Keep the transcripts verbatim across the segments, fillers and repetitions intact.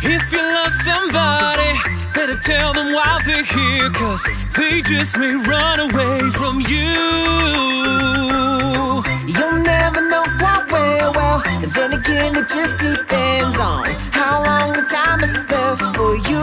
If you love somebody, better tell them while they're here, 'cause they just may run away from you. You'll never know quite well, well, then again it just depends on how long the time is left for you.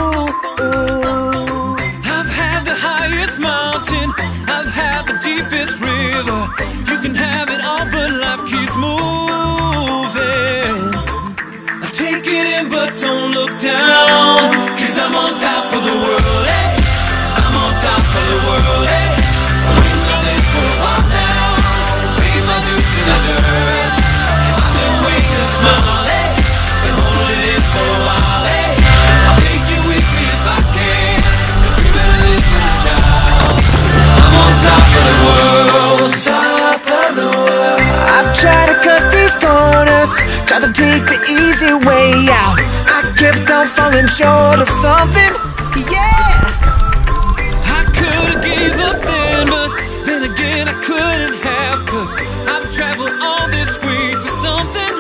Ooh. I've had the highest mountain, I've had the deepest river. You can have it all, but life keeps moving. Take it in, but don't look down, 'cause I'm on top of the world, hey. I'm on top of the world, hey. I've been on this for a while now. Pay my dues to the dirt, 'cause I've been waiting to smile, hey. Been holding it in for a while, hey. I'll take you with me if I can. Been dreaming of this as a child. I'm on top of the world, top of the world. I've tried to cut these corners, tried to take the easy way out. I kept on falling short of something, yeah. I could've gave up then, but then again I couldn't have, 'cause I've traveled all this way for something.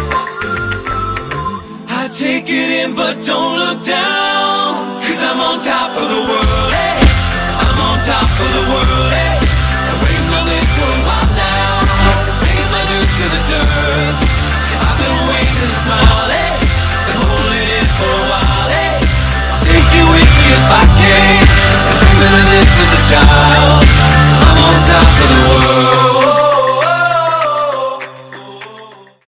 I take it in, but don't look down, 'cause I'm on top of the world, hey. I'm on top of the world, hey. I've been on this for a while now. Paying my dues to the dirt, 'cause I've been waiting to smile, hey. Been holding it for a while, hey. I'll take you with me if I can. I'm dreaming of this as a child.